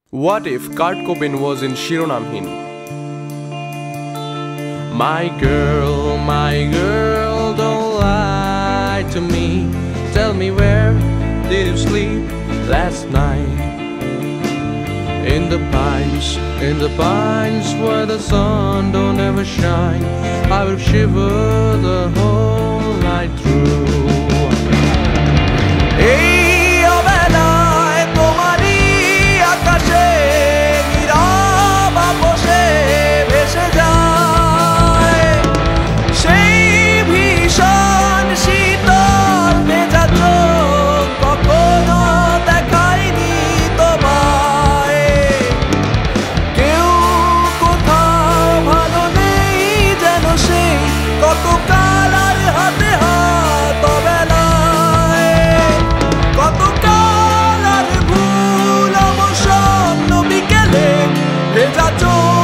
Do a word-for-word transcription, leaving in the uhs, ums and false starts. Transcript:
What if Kurt Cobain was in Shironamhin? My girl, my girl, don't lie to me. Tell me, where did you sleep last night? In the pines, in the pines where the sun don't ever shine. I will shiver the whole night through. Hey, obelay, tomari akashe niraba boshe ভেসে যায় সেই ভীষণ শীতল ভেজা চোখ কখনো দেখায়নি তোমায়। কেউ কোথাও ভালো নেই যেন সেই কত কাল আর হাতে হাত অবেলায়, কত কাল আর ভুল অবসন্ন বিকেলে ভেজা চোখ